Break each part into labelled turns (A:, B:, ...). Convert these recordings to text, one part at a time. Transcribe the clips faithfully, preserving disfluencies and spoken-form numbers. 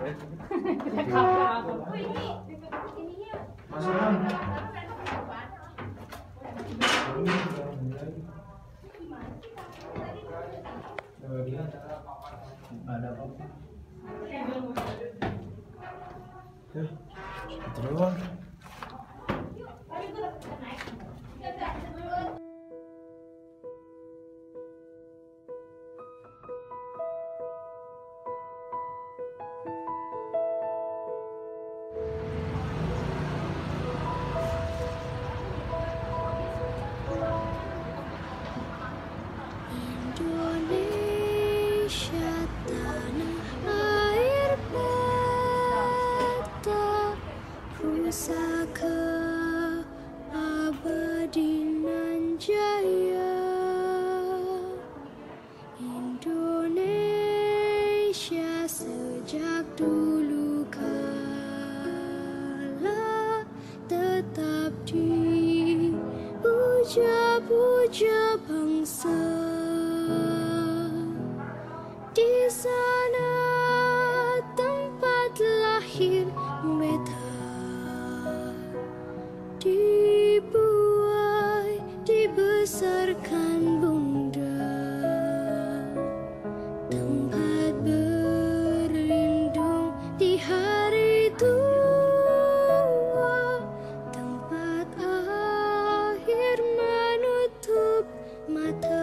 A: Ada apa-apa. Ya, terus.
B: Pusaka abadi nan jaya, Indonesia sejak dulu kala tetap dipuja-puja bangsa. Di sana tempat lahir beta, dibuai, dibesarkan bunda, tempat berlindung di hari tua, tempat akhir menutup mata.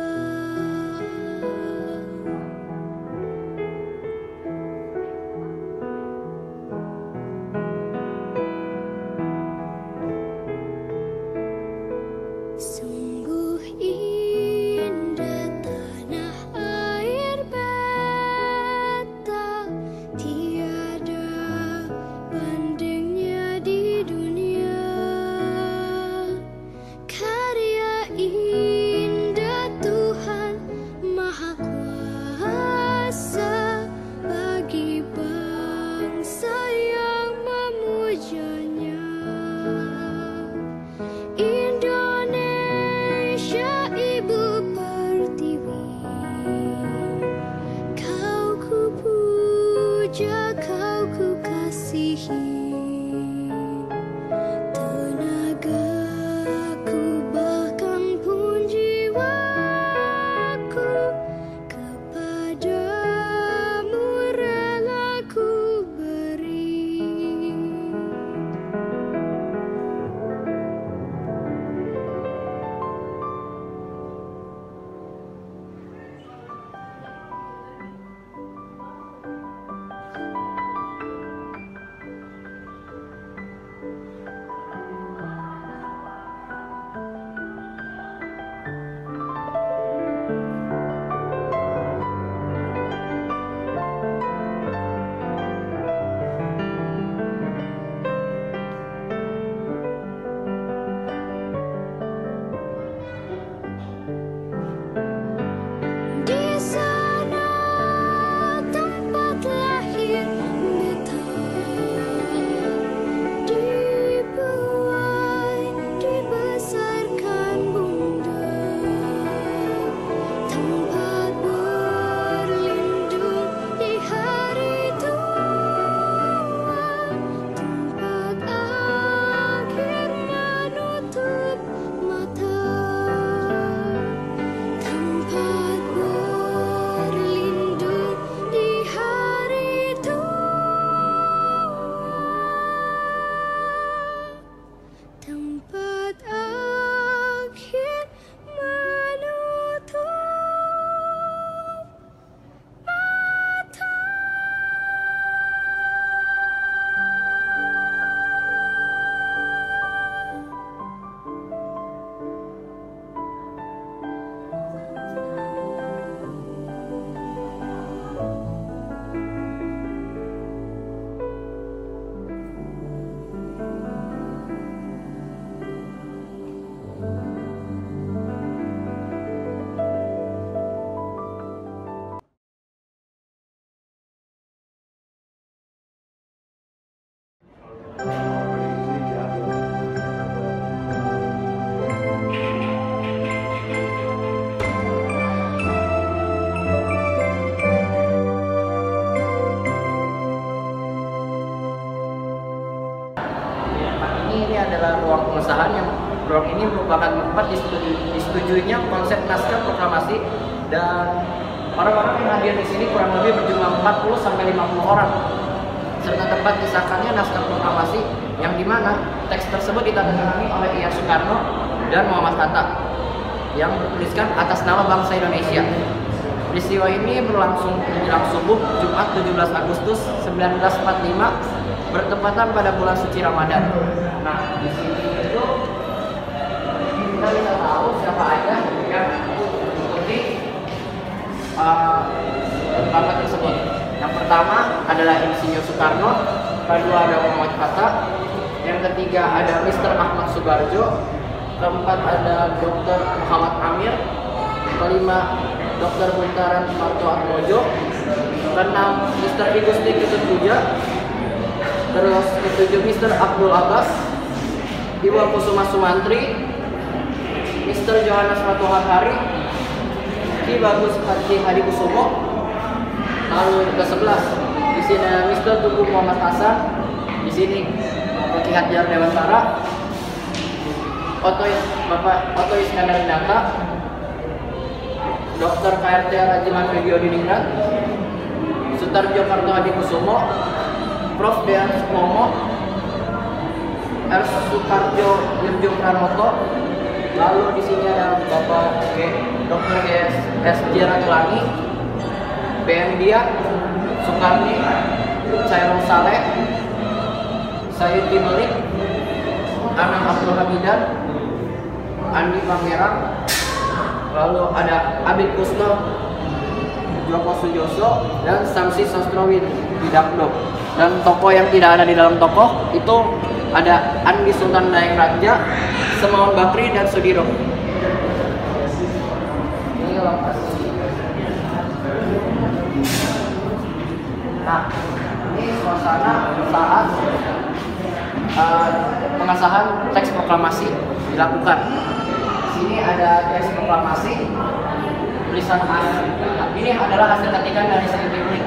B: Sungguh indah tanah air beta, tiada bandingnya di dunia. Karya indah Tuhan Maha Kuasa bagi bangsa yang memujanya. Indonesia ibu pertiwi, kau ku puja, kau ku kasihi. Tenagaku bahkan pun jiwaku kepadamu rela ku beri.
C: pengesahan yang ruang ini merupakan tempat disetujuinya konsep naskah proklamasi, dan orang-orang yang hadir di sini kurang lebih berjumlah empat puluh sampai lima puluh orang, serta tempat disahkannya naskah proklamasi yang dimana teks tersebut ditandatangani oleh I R Soekarno dan Muhammad Hatta yang bertuliskan atas nama bangsa Indonesia. Peristiwa ini berlangsung menjelang subuh Jumat tujuh belas Agustus seribu sembilan ratus empat puluh lima bertepatan pada bulan suci Ramadan. Nah, di sini itu kita bisa tahu siapa aja yang mengikuti uh, rapat tersebut. Yang pertama adalah Insinyur Soekarno, kedua ada Muhammad Hatta, yang ketiga ada Mister Ahmad Subarjo, keempat ada Dokter Muhammad Amir, kelima Dokter Buntaran Martoatmojo, keenam Mister Igusti Ketutpuja, terus ketujuh Mister Abdul Abbas, Ibu Kusuma Sumantri, Mister Johannes Matuhar Hari, Ki Bagus Haji Hadi Kusumo. Lalu ke sebelas di sini ada Mister Tugu Muhammad Hasan, di sini Ki Hadjar Dewantara, Oto Bapak Oto Iskandar Dinata, Dokter K R T Rajiman Regio Diningrat, Sutarjo Karto Hadi Kusumo, Prof Dean Supomo, R Sukarjo Irjo Pranoto. Lalu di sini ada Bapak Dokter S J Ratulangi, B M Dia, Soekarni, Cairul Saleh, Sayyid Melik, Anang Abdul Hamidan, Andi Pangerang, lalu ada Abid Kusno, Joko Sujoso, dan Samsi Sostrowi Widakdo. Dan tokoh yang tidak ada di dalam tokoh itu ada Andi Sultan Daeng Raja, Semaun Bakri, dan Sudiro. Ini lokasi. Nah, ini suasana saat uh, pengesahan teks proklamasi dilakukan. Di sini ada teks proklamasi, tulisan asli. Ini adalah hasil ketikan dari Sayyid Melik.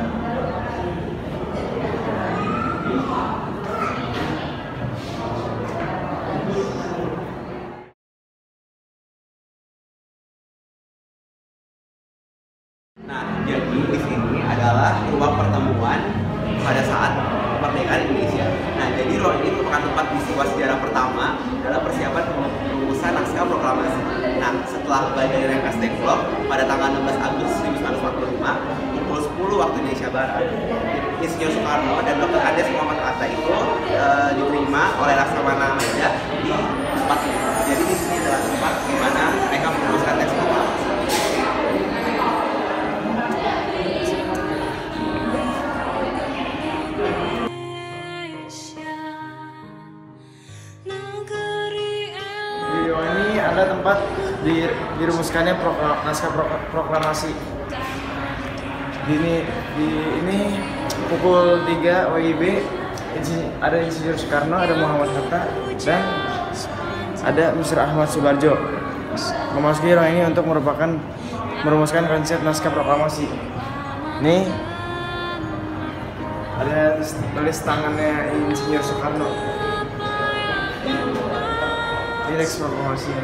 D: Nah, jadi di sini adalah ruang pertemuan pada saat kemerdekaan Indonesia. Nah, jadi ruang ini merupakan tempat peristiwa sejarah pertama dalam persiapan perumusan naskah proklamasi. Nah, setelah Badai Rengkas Dengklok pada tanggal enam belas Agustus seribu sembilan ratus empat puluh lima pukul sepuluh waktu Indonesia Barat, Insinyur Soekarno dan Dokter Andes Muhammad Hatta itu e, diterima oleh Laksamana Meja di tempat ini. Jadi di sini adalah tempat di mana mereka merumuskan teks proklamasi.
A: Video ini adalah tempat dirumuskannya proklam, naskah proklamasi. Di ini, di ini pukul tiga W I B ada Insinyur Soekarno, ada Muhammad Hatta, dan ada Mister Ahmad Subarjo memasuki ruang ini untuk merupakan merumuskan konsep naskah proklamasi. Ini ada tulis tangannya Insinyur Soekarno. Ini teks proklamasinya.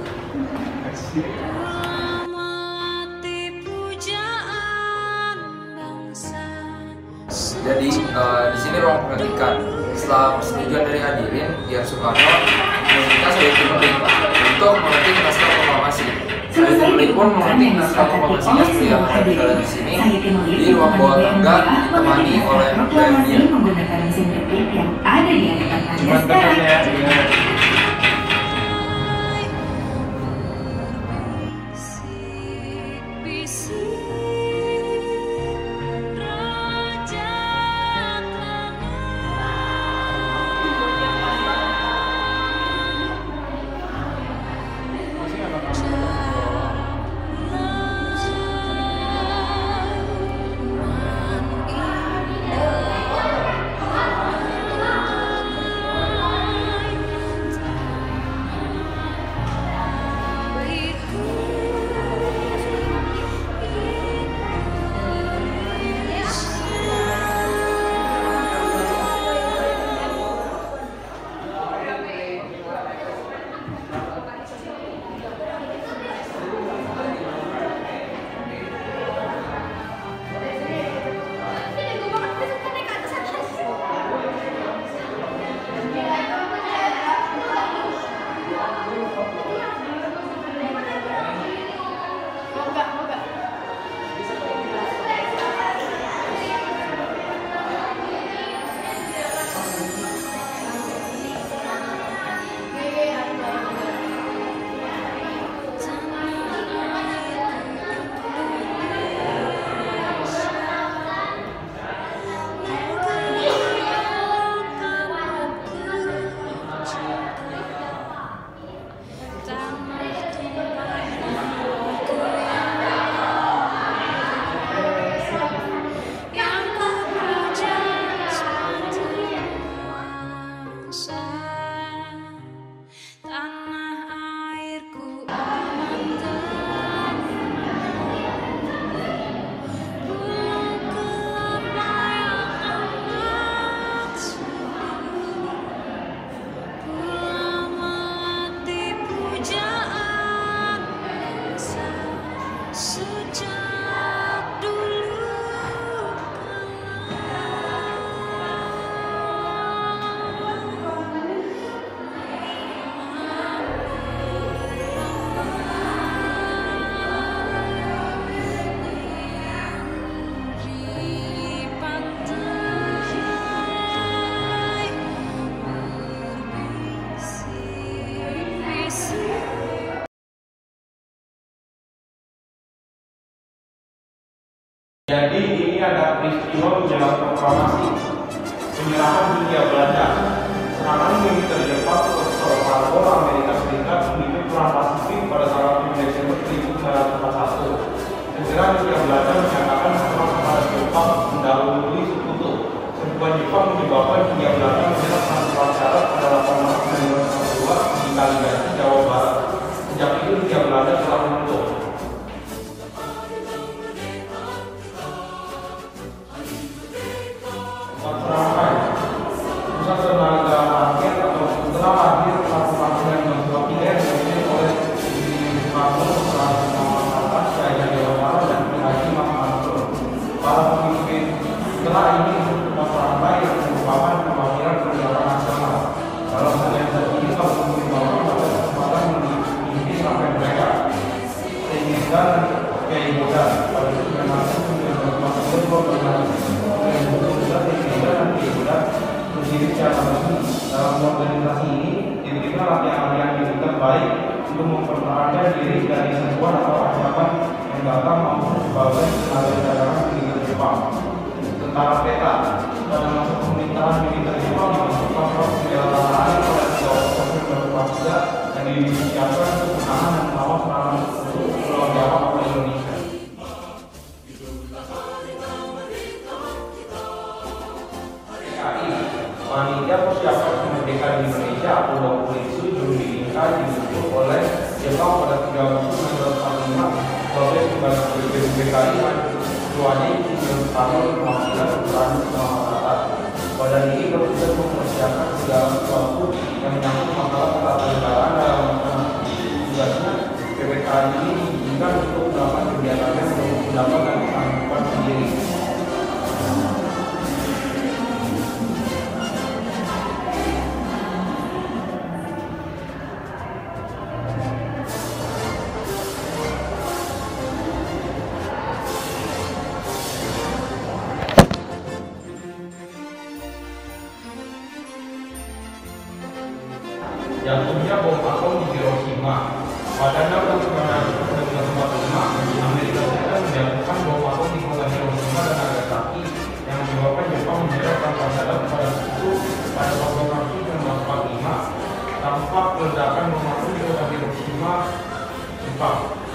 E: Jadi uh, di sini ruang pelantikan. Setelah persetujuan dari hadirin, I R Soekarno meminta Sayyid Melik untuk mengetik naskah proklamasi. Sayyid Melik pun mengetik naskah proklamasinya seperti yang ada di sini di ruang bawah tangga, ditemani oleh B M Dia.
A: Cuma teman ya.
F: peristiwa menjelang proklamasi penyerahan Hindia Belanda, serangan militer Jepang ke Pearl Harbor Amerika Serikat memicu perang Pasifik pada tanggal tujuh Desember seribu sembilan ratus empat puluh satu. Segera Hindia Belanda menyatakan perang kepada Jepang mendahului sekutu. Serbuan Jepang menyebabkan Hindia Belanda menyerah tanpa syarat pada delapan Maret seribu sembilan ratus empat puluh dua di Kaligazi, Jawa Barat. Sejak itu Hindia Belanda telah runtuh. Pusat tenaga rakyat atau setelah lahir melakukan yang bersuapiner dipimpin oleh Soekarno, Soekarno, Syahida Jawa Barat dan Haji Mahathir. Para pemimpin setelah ini Mas Rampai yang merupakan perwakilan perjuangan nasional. Dalam hal terjadi kalau pemimpin bawah pada kesempatan memimpin sampai mereka sehingga Kiai Bodan pada sembilan belas sembilan belas dua belas berdiri secara resmi. Dalam organisasi ini diberikan latihan-latihan militer baik untuk mempertahankan diri dari serbuan atau ancaman yang datang maupun sebagai tenaga cadangan militer Jepang. Tentara peta pada masa pemerintahan militer Jepang dimasukkan proses pembelaan pada tiga Oktober dua ribu dua puluh tiga yang disiapkan untuk menahan dan melawan serangan untuk Pulau Jawa atau Indonesia. Panitia persiapan kemerdekaan Indonesia atau dua puluh itu dulu diincar dibentuk oleh Jepang pada tiga Agustus seribu sembilan ratus empat puluh lima sebagai sebagai P B K I dan ketuanya Soekarno mewakili peran masyarakat. Badan ini bertugas mempersiapkan segala sesuatu yang menyangkut masalah ketatanegaraan dalam tugasnya. P B K I ini diizinkan untuk melakukan kegiatannya untuk pendapat dan keanggotaan sendiri. Jatuhnya bom atom di Hiroshima. Pada enam belas November seribu sembilan ratus empat puluh lima, Amerika Serikat menjatuhkan bom atom di kota Hiroshima dan Nagasaki yang menyebabkan Jepang menyerah tanpa sadar pada itu pada empat belas Agustus seribu sembilan ratus empat puluh lima. Tampak ledakan bom atom di kota Hiroshima, Jepang.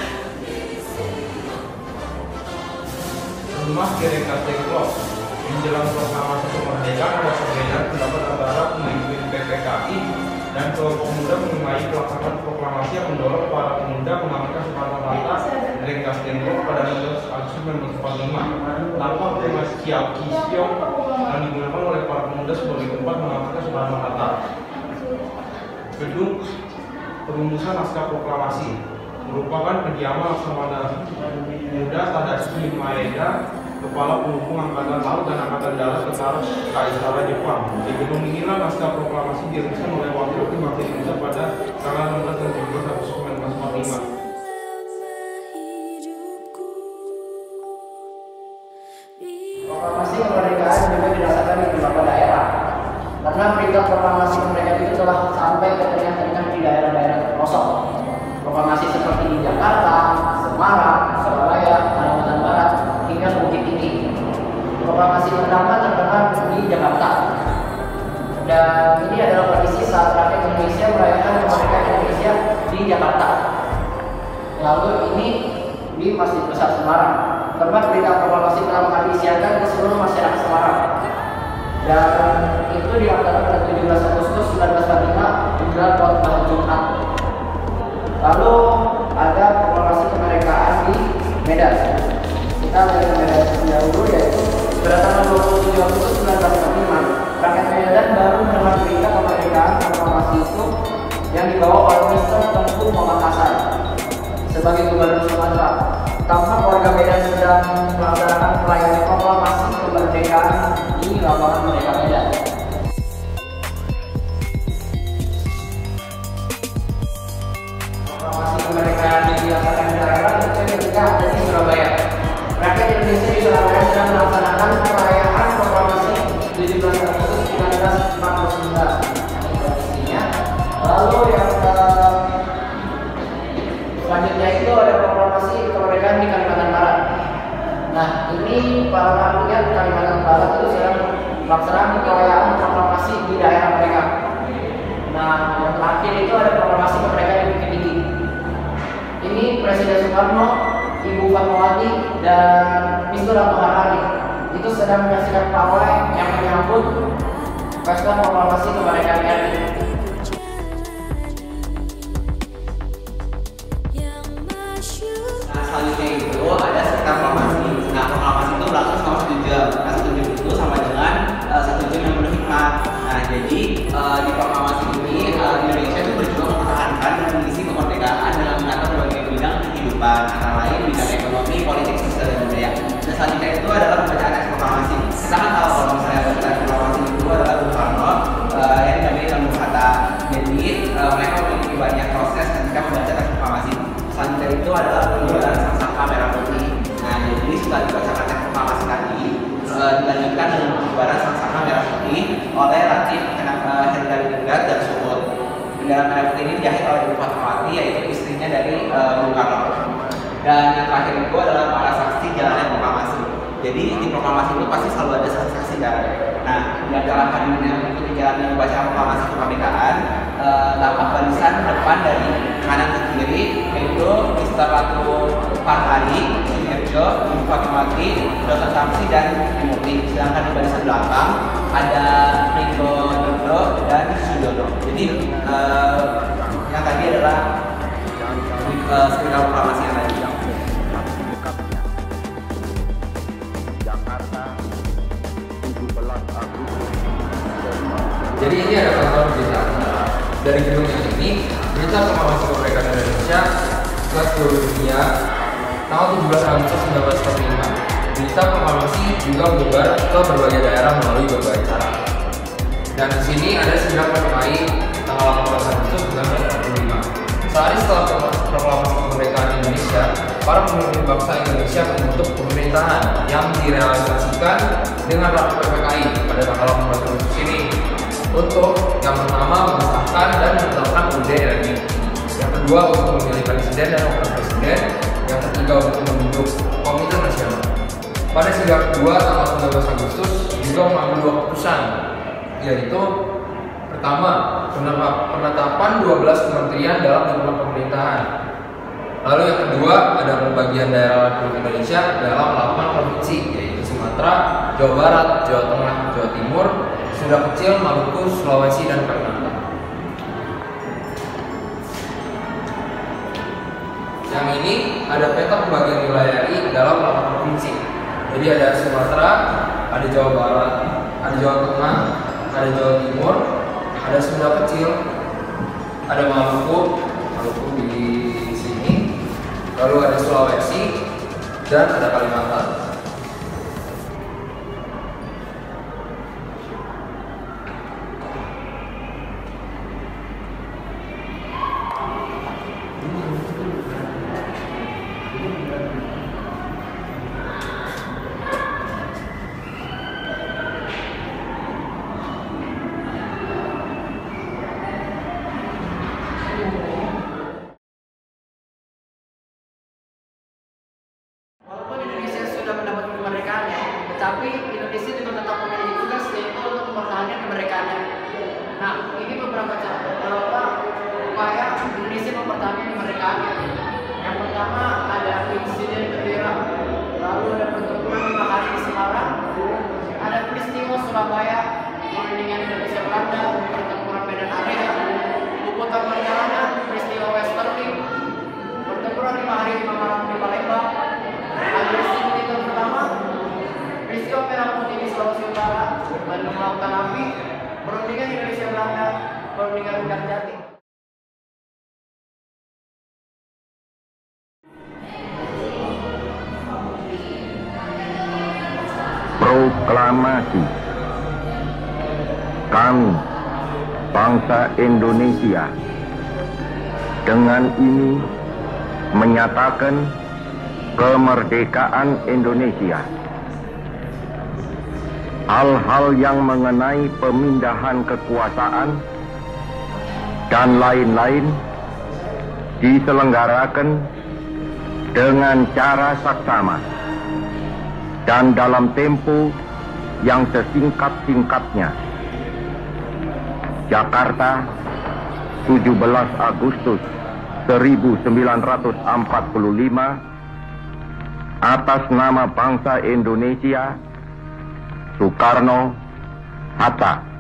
F: Rumah Gereka Teklok menjelang proklamasi kemerdekaan ada perbedaan pendapat antara pemimpin P P K I dan kelompok muda mengenai pelaksanaan proklamasi yang mendorong para pemuda mengamankan Soekarno-Hatta dari Kastenggo pada enam belas Agustus seribu sembilan ratus empat puluh lima. Tampak tema Kisyong yang digunakan oleh para pemuda sebagai tempat mengamankan Soekarno-Hatta. Gedung perumusan naskah proklamasi merupakan kediaman Laksamana Muda Tadashi Maeda, Kepala Penghubung Angkatan Laut dan Angkatan Darat Tentara Kaisar Jepang. Di gedung inilah naskah proklamasi diresmikan oleh Wakil Wakil Indonesia pada tanggal enam belas dan tujuh belas Agustus seribu sembilan ratus empat puluh lima.
C: Proklamasi kemerdekaan juga dirasakan di beberapa daerah, karena berita proklamasi kemerdekaan itu telah sampai ke telinga-telinga di daerah-daerah pelosok. Proklamasi seperti di Jakarta, Semarang, Surabaya, Kalimantan Barat, hingga Bukit Tinggi. Proklamasi pertama terkenal di Jakarta. Dan ini adalah kondisi saat rakyat Indonesia merayakan kemerdekaan Indonesia di Jakarta. Lalu ini di Masjid Besar Semarang, tempat berita proklamasi pertama kali disiarkan ke seluruh masyarakat Semarang. Dan itu dilaksanakan pada tujuh belas Agustus seribu sembilan ratus empat puluh lima menjelang khutbah Jumat. Lalu ada proklamasi kemerdekaan di Medan. Kita lihat Medan terlebih dahulu, yaitu pada tanggal dua puluh tujuh Agustus seribu sembilan ratus empat puluh lima, rakyat Medan baru menerima berita kemerdekaan proklamasi itu yang dibawa oleh Mister Tengku Muhammad Hasan sebagai Gubernur Sumatera. Tampak warga Medan sedang melaksanakan perayaan proklamasi kemerdekaan di lapangan Merdeka Medan. Proklamasi kemerdekaan yang dilaksanakan di daerah itu ketika ada di Surabaya. Rakyat Indonesia di Surabaya sedang melaksanakan perayaan proklamasi tujuh belas Agustus seribu sembilan ratus empat puluh sembilan. Kondisinya. Lalu yang uh, selanjutnya itu ada proklamasi kemerdekaan di Kalimantan Barat. Nah, ini para rakyat Kalimantan perayaan proklamasi di daerah mereka. Nah, yang terakhir itu ada proklamasi kemerdekaan di Bukit Tinggi. Ini Presiden Soekarno, Ibu Fatmawati, dan Mister Ratu Harani itu sedang menyaksikan pawai yang menyambut pesta proklamasi kemerdekaan R I.
D: Nah, selanjutnya itu ada sekitar proklamasi. Nah, proklamasi itu berlangsung selama satu jam. Nah, satu jam itu sama dengan uh, satu jam yang penuh hikmat. Nah, jadi uh, di proklamasi ini uh, Indonesia itu berjuang mempertahankan dan mengisi kemerdekaan dalam menata berbagai bidang kehidupan, antara lain bidang ekonomi, politik, sosial, dan budaya. Dan selanjutnya itu adalah pembacaan teks proklamasi. Kita kan tahu kalau misalnya teks proklamasi itu adalah Bung Karno uh, yang didampingi dengan Bung Hatta. Jadi uh, mereka memiliki banyak proses ketika membaca teks proklamasi. Selanjutnya itu adalah pengibaran sangsaka merah putih. Nah, jadi setelah dibacakan teks proklamasi tadi, uh, dilanjutkan dengan pengibaran sangsaka merah putih oleh Latif Herdaliingrat dan Sumut. Bendera merah putih ini dijahit oleh Ibu Fatmawati, yaitu istrinya dari uh, Bung Karno. Dan yang terakhir itu adalah para saksi jalannya proklamasi. Jadi di proklamasi itu pasti selalu ada saksi-saksi jalan. Nah, di antara hadirin yang mengikuti jalannya membaca proklamasi kemerdekaan, uh, tampak barisan depan dari kanan ke kiri, yaitu Mister Ratu Harani, Sumirjo, Ibu Fatmawati, Dokter Samsi, dan Murti. Sedangkan di barisan belakang ada Ringo Nugroho dan Sujono. Jadi uh, yang tadi adalah uh, sekitar proklamasi yang tadi.
E: Jadi ini ada kantor berita dari gedung yang ini, berita proklamasi kemerdekaan Indonesia kelas seluruh dunia tanggal tujuh belas Agustus seribu sembilan ratus empat puluh lima. Berita proklamasi juga menyebar ke berbagai daerah melalui berbagai cara. Dan di sini ada sidang P P K I tanggal delapan belas Agustus seribu sembilan ratus empat puluh lima. Sehari setelah proklamasi kemerdekaan Indonesia, para pemimpin bangsa Indonesia membentuk pemerintahan yang direalisasikan dengan rapat P P K I pada tanggal delapan belas Agustus ini. Untuk yang pertama mengesahkan dan menetapkan U U D R I, yang kedua untuk memilih presiden dan wakil presiden, yang ketiga untuk membentuk komite nasional. Pada sidang kedua tanggal sembilan belas Agustus juga mengambil dua keputusan, yaitu pertama penetapan dua belas kementerian dalam lingkungan pemerintahan. Lalu yang kedua ada pembagian daerah Republik Indonesia dalam delapan provinsi, yaitu Sumatera, Jawa Barat, Jawa Tengah, Jawa Timur, Sunda Kecil, Maluku, Sulawesi, dan Kalimantan. Yang ini ada peta pembagian wilayah R I dalam delapan provinsi. Jadi ada Sumatera, ada Jawa Barat, ada Jawa Tengah, ada Jawa Timur, ada Sunda Kecil, ada Maluku, Maluku di sini, lalu ada Sulawesi, dan ada Kalimantan.
C: Tetapi Indonesia juga tetap memiliki tugas, yaitu untuk mempertahankan kemerdekaannya. Nah, ini beberapa cara beberapa upaya Indonesia mempertahankan kemerdekaannya. Yang pertama ada insiden bendera, lalu ada pertempuran lima hari di Semarang, ada peristiwa Surabaya, perundingan Indonesia Belanda, pertempuran Medan Area, Luputan Perjalanan, peristiwa Westerling, pertempuran lima hari lima malam di Palembang, agresi militer pertama, peristiwa Merah Putih di Sulawesi Utara, Bandung Lautan Api, perundingan Indonesia Belanda, perundingan Undang Jati.
G: Proklamasi. Kami, bangsa Indonesia, dengan ini menyatakan kemerdekaan Indonesia. Hal-hal yang mengenai pemindahan kekuasaan dan lain-lain diselenggarakan dengan cara saksama dan dalam tempo yang sesingkat-singkatnya. Jakarta, tujuh belas Agustus seribu sembilan ratus empat puluh lima. Atas nama bangsa Indonesia, Soekarno, Hatta.